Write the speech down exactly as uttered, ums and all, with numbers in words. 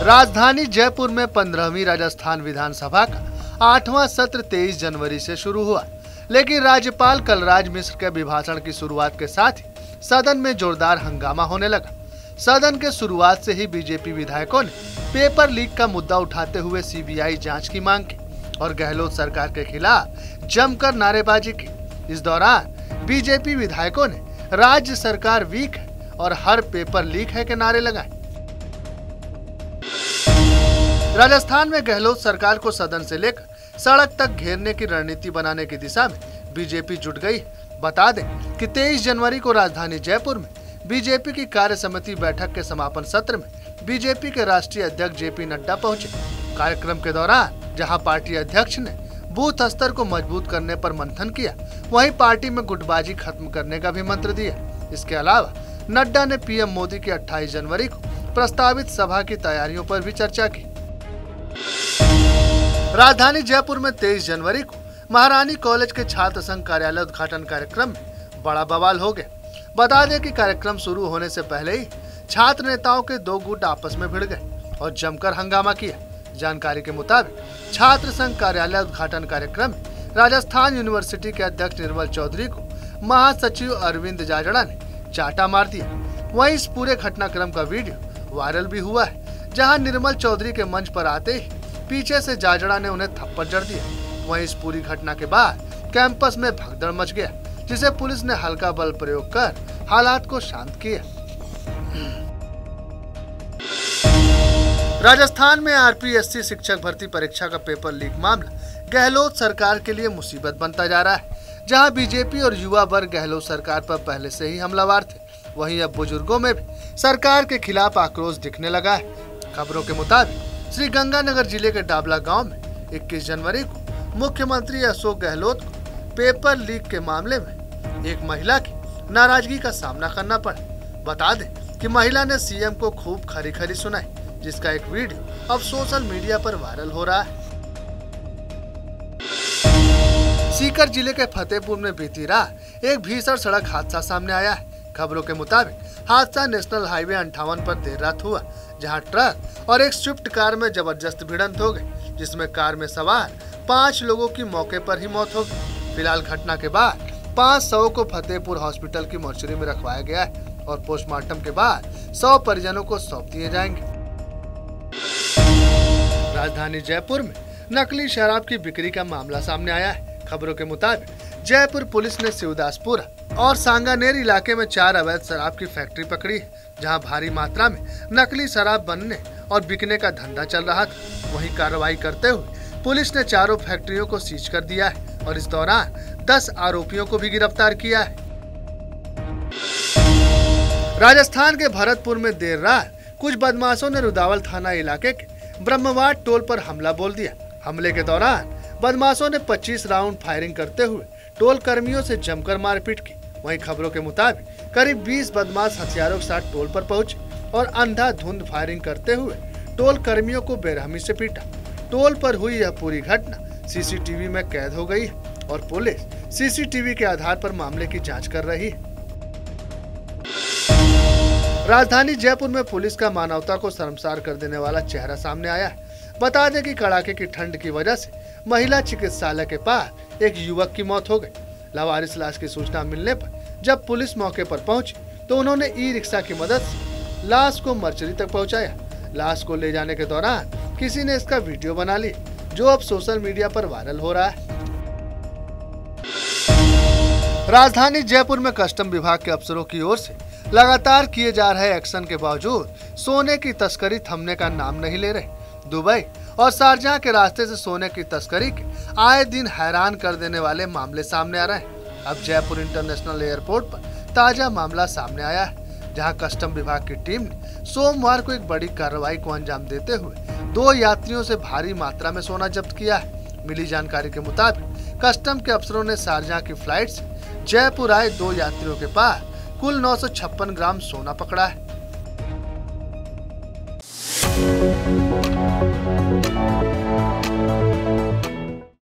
राजधानी जयपुर में पंद्रहवीं राजस्थान विधानसभा का आठवां सत्र तेईस जनवरी से शुरू हुआ, लेकिन राज्यपाल कलराज मिश्र के अभिभाषण की शुरुआत के साथ ही सदन में जोरदार हंगामा होने लगा। सदन के शुरुआत से ही बीजेपी विधायकों ने पेपर लीक का मुद्दा उठाते हुए सीबीआई जांच की मांग की और गहलोत सरकार के खिलाफ जमकर नारेबाजी की। इस दौरान बीजेपी विधायकों ने राज्य सरकार वीक है और हर पेपर लीक है के नारे लगाए। राजस्थान में गहलोत सरकार को सदन से लेकर सड़क तक घेरने की रणनीति बनाने की दिशा में बीजेपी जुट गई। बता दें कि तेईस जनवरी को राजधानी जयपुर में बीजेपी की कार्य समिति बैठक के समापन सत्र में बीजेपी के राष्ट्रीय अध्यक्ष जेपी नड्डा पहुंचे। कार्यक्रम के दौरान जहां पार्टी अध्यक्ष ने बूथ स्तर को मजबूत करने पर मंथन किया, वहीं पार्टी में गुटबाजी खत्म करने का भी मंत्र दिया। इसके अलावा नड्डा ने पीएम मोदी की अट्ठाईस जनवरी को प्रस्तावित सभा की तैयारियों पर भी चर्चा की। राजधानी जयपुर में तेईस जनवरी को महारानी कॉलेज के छात्र संघ कार्यालय उद्घाटन कार्यक्रम में बड़ा बवाल हो गया। बता दें कि कार्यक्रम शुरू होने से पहले ही छात्र नेताओं के दो गुट आपस में भिड़ गए और जमकर हंगामा किया। जानकारी के मुताबिक छात्र संघ कार्यालय उद्घाटन कार्यक्रम में राजस्थान यूनिवर्सिटी के अध्यक्ष निर्मल चौधरी को महासचिव अरविंद जाजड़ा ने चाटा मार दिया। वहीं इस पूरे घटनाक्रम का वीडियो वायरल भी हुआ है, जहां निर्मल चौधरी के मंच पर आते ही पीछे से जाजड़ा ने उन्हें थप्पड़ जड़ दिया। वहीं इस पूरी घटना के बाद कैंपस में भगदड़ मच गया, जिसे पुलिस ने हल्का बल प्रयोग कर हालात को शांत किया। राजस्थान में आरपीएससी शिक्षक भर्ती परीक्षा का पेपर लीक मामला गहलोत सरकार के लिए मुसीबत बनता जा रहा है। जहां बीजेपी और युवा वर्ग गहलोत सरकार पर पहले से ही हमलावर थे, वहीं अब बुजुर्गों में भी सरकार के खिलाफ आक्रोश दिखने लगा है। खबरों के मुताबिक श्री गंगानगर जिले के डाबला गांव में इक्कीस जनवरी को मुख्यमंत्री अशोक गहलोत को पेपर लीक के मामले में एक महिला की नाराजगी का सामना करना पड़ा। बता दें कि महिला ने सीएम को खूब खरी खरी सुनाई, जिसका एक वीडियो अब सोशल मीडिया पर वायरल हो रहा है। सीकर जिले के फतेहपुर में बीती रात एक भीषण सड़क हादसा सामने आया है। खबरों के मुताबिक हादसा नेशनल हाईवे अंठावन पर देर रात हुआ, जहां ट्रक और एक स्विफ्ट कार में जबरदस्त भिड़ंत हो गई, जिसमें कार में सवार पाँच लोगों की मौके पर ही मौत हो गई। फिलहाल घटना के बाद पाँच शवों को फतेहपुर हॉस्पिटल की मोर्चरी में रखवाया गया है और पोस्टमार्टम के बाद सौ परिजनों को सौंप दिए जाएंगे। राजधानी जयपुर में नकली शराब की बिक्री का मामला सामने आया है। खबरों के मुताबिक जयपुर पुलिस ने शिवदासपुरा और सांगानेर इलाके में चार अवैध शराब की फैक्ट्री पकड़ी, जहां भारी मात्रा में नकली शराब बनने और बिकने का धंधा चल रहा था। वहीं कार्रवाई करते हुए पुलिस ने चारों फैक्ट्रियों को सीज कर दिया है और इस दौरान दस आरोपियों को भी गिरफ्तार किया है। राजस्थान के भरतपुर में देर रात कुछ बदमाशों ने रुदावल थाना इलाके के ब्रह्मवाट टोल पर हमला बोल दिया। हमले के दौरान बदमाशों ने पच्चीस राउंड फायरिंग करते हुए टोल कर्मियों से जमकर मारपीट की। वहीं खबरों के मुताबिक करीब बीस बदमाश हथियारों के साथ टोल पर पहुंचे और अंधाधुंध फायरिंग करते हुए टोल कर्मियों को बेरहमी से पीटा। टोल पर हुई यह पूरी घटना सीसीटीवी में कैद हो गई है और पुलिस सीसीटीवी के आधार पर मामले की जांच कर रही है। राजधानी जयपुर में पुलिस का मानवता को शर्मसार कर देने वाला चेहरा सामने आया है। बता दें कि कड़ाके की ठंड की वजह से महिला चिकित्सालय के पास एक युवक की मौत हो गई। लावारिस लाश की सूचना मिलने पर जब पुलिस मौके पर पहुंची तो उन्होंने ई रिक्शा की मदद से लाश को मर्चरी तक पहुंचाया। लाश को ले जाने के दौरान किसी ने इसका वीडियो बना लिया, जो अब सोशल मीडिया पर वायरल हो रहा है। राजधानी जयपुर में कस्टम विभाग के अफसरों की ओर से लगातार किए जा रहे एक्शन के बावजूद सोने की तस्करी थमने का नाम नहीं ले रहे। दुबई और शारजाह के रास्ते से सोने की तस्करी के आए दिन हैरान कर देने वाले मामले सामने आ रहे हैं। अब जयपुर इंटरनेशनल एयरपोर्ट पर ताजा मामला सामने आया है, जहां कस्टम विभाग की टीम ने सोमवार को एक बड़ी कार्रवाई को अंजाम देते हुए दो यात्रियों से भारी मात्रा में सोना जब्त किया है। मिली जानकारी के मुताबिक कस्टम के अफसरों ने शारजाह की फ्लाइट से जयपुर आए दो यात्रियों के पास कुल नौ सौ छप्पन ग्राम सोना पकड़ा है।